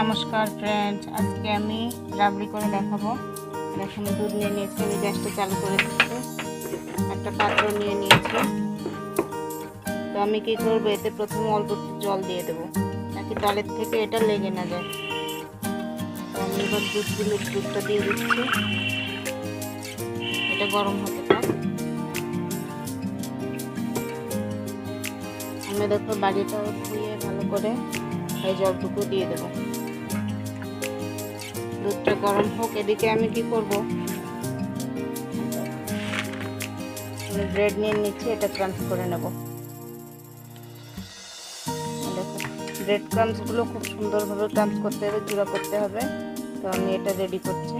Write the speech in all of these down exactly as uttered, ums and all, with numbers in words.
नमस्कार फ्रेंड्स, आज के आमी राबड़ी करे देखाबो। एखाने दूध निये निয়েছি, আমি গ্যাসটা চালু করে দিচ্ছি। একটা পাত্র নিয়ে নিয়েছি। তো আমি কি করব, এতে প্রথমে অল্প জল দিয়ে দেব নাকি তলের থেকে এটা লেগে না যায়। তো আমি এবার দুধ গুলো দুধটা দিয়ে দিচ্ছি। এটা গরম হতে থাক। আমি দেখো বাড়িটা ধুয়ে ভালো করে এই জলটুকু দিয়ে দেব। দুধটা গরম হোক, এদিকে আমি কি করব, ব্রেড নিয়ে নিচ্ছি, এটা ক্রাঞ্চ করে নেব। দেখো ব্রেড ক্রাম্স গুলো খুব সুন্দরভাবে ক্রাঞ্চ করতে হবে, চূড়া করতে হবে। তো আমি এটা রেডি করছি।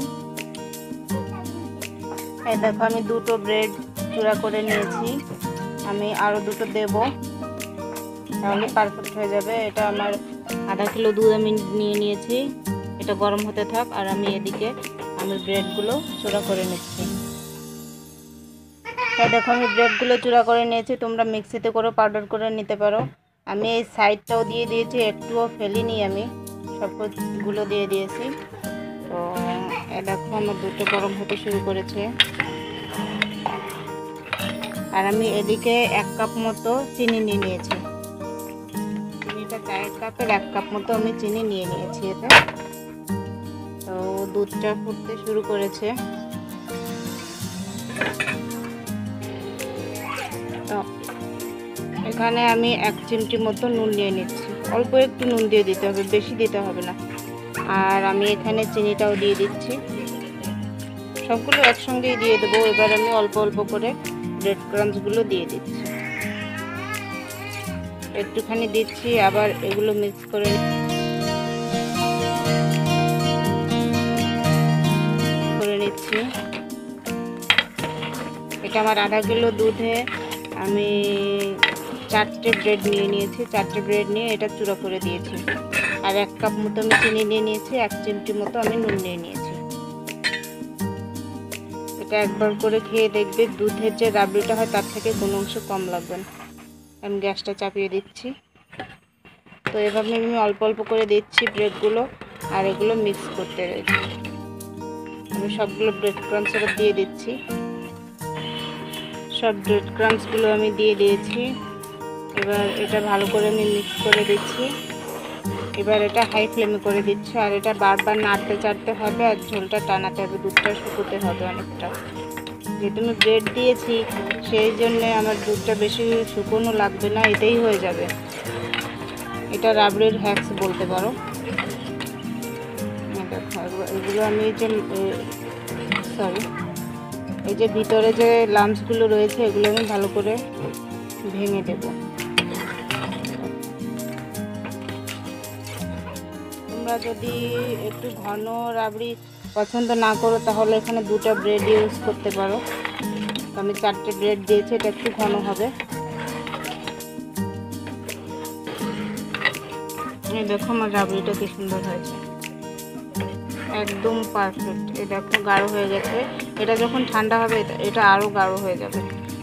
এই দেখো আমি দুটো ব্রেড চূড়া করে নিয়েছি, আমি আরো দুটো দেব, তাহলে পারফেক্ট হয়ে যাবে। এটা আমার আধা কিলো দুধ আমি নিয়ে নিয়েছি। এটা গরম হতে থাক, আর আমি এদিকে আমি ব্রেডগুলো চূড়া করে নিচ্ছি। হ্যাঁ দেখো আমি ব্রেডগুলো চূড়া করে নিয়েছি, তোমরা মিক্সিতে করে পাউডার করে নিতে পারো। আমি এই সাইডটাও দিয়ে দিয়েছি, একটুও ফেলিনি, আমি সবগুলো দিয়ে দিয়েছি। তো এ দেখো আমার দুধটা গরম হতে শুরু করেছে। আর আমি এদিকে এক কাপ মতো চিনি নিয়ে নিয়েছি। চিনিটা চায়ের কাপের এক কাপ মতো আমি চিনি নিয়ে নিয়েছি এতে। তো দুধটা ফুটতে শুরু করেছে। তো এখানে আমি এক চিমটি মতো নুন নিয়ে নিচ্ছি। অল্প একটু নুন দিয়ে দিতে হবে, বেশি দিতে হবে না। আর আমি এখানে চিনিটাও দিয়ে দিচ্ছি, সবগুলো একসঙ্গেই দিয়ে দেবো। এবার আমি অল্প অল্প করে ব্রেড ক্রাম্বসগুলো দিয়ে দিচ্ছি, একটুখানি দিচ্ছি, আবার এগুলো মিক্স করে করে নিচ্ছি। এটা আমার আধা কিলো দুধে আমি চারটে ব্রেড নিয়ে নিয়েছি। চারটে ব্রেড নিয়ে এটা চূড়া করে দিয়েছি। আর এক কাপ মতো আমি চিনি নিয়ে নিয়েছি, এক চিমটি মতো আমি নুন নিয়ে নিয়েছি। এটা একবার করে খেয়ে দেখবে, দুধের যে রাবড়িটা হয় তার থেকে কোনো অংশ কম লাগবে না। আমি গ্যাসটা চাপিয়ে দিচ্ছি। তো এভাবে আমি অল্প অল্প করে দিচ্ছি ব্রেডগুলো, আর এগুলো মিক্স করতে রয়েছে। আমি সবগুলো ব্রেড ক্রাম্বস দিয়ে দিচ্ছি। সব ব্রেড ক্রাম্বসগুলো আমি দিয়ে দিয়েছি। এবার এটা ভালো করে আমি মিক্স করে দিচ্ছি। এবার এটা হাই ফ্লেমে করে দিচ্ছি, আর এটা বারবার নাড়তে চাড়তে হবে, আর ঝোলটা টানাতে হবে, দুধটা শুকোতে হবে অনেকটা। যেহেতু আমি ব্রেড দিয়েছি সেই জন্যে আমার দুধটা বেশি শুকোনো লাগবে না, এটাই হয়ে যাবে। এটা রাবড়ির হ্যাক্স বলতে পারো। দেখো এগুলো আমি যে সরি এই যে ভিতরে যে লাম্পসগুলো রয়েছে এগুলো আমি ভালো করে ভেঙে দেব। তোমরা যদি একটু ঘন রাবড়ি পছন্দ না করো তাহলে এখানে দুটো ব্রেড ইউজ করতে পারো। তো আমি চারটে ব্রেড দিয়েছি, এটা একটু ঘন হবে। এই দেখো আমার রাবড়িটা কি সুন্দর হয়েছে, একদম পারফেক্ট। এই দেখো গাঢ় হয়ে গেছে। এটা যখন ঠান্ডা হবে এটা আরো গাঢ় হয়ে যাবে।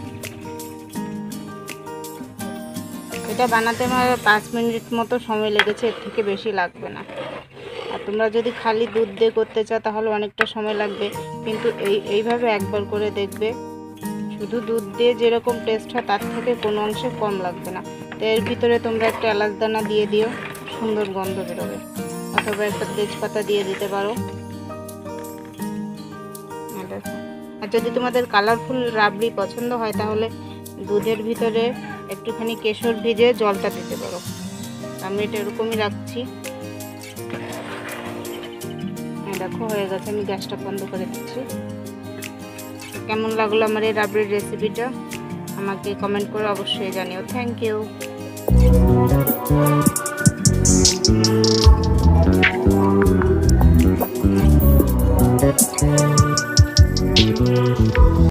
এটা বানাতে আমার পাঁচ মিনিট মতো সময় লেগেছে, এর থেকে বেশি লাগবে না। আর তোমরা যদি খালি দুধ দিয়ে করতে চাও তাহলে অনেকটা সময় লাগবে, কিন্তু এই এইভাবে একবার করে দেখবে, শুধু দুধ দিয়ে যেরকম টেস্ট হয় তার থেকে কোনো অংশে কম লাগবে না। তো এর ভিতরে তোমরা একটা এলাচ দানা দিয়ে দিও, সুন্দর গন্ধ বেরোবে। অথবা একটা তেজপাতা দিয়ে দিতে পারো। আর যদি তোমাদের কালারফুল রাবড়ি পছন্দ হয় তাহলে দুধের ভিতরে একটুখানি কেশর ভিজে জলটা দিতে পারো। আমি এটা এরকমই রাখছি। দেখো হয়ে গেছে, আমি গ্যাসটা বন্ধ করে দিচ্ছি। কেমন লাগলো আমার এই রাবড়ির রেসিপিটা আমাকে কমেন্ট করে অবশ্যই জানিও। Thank you.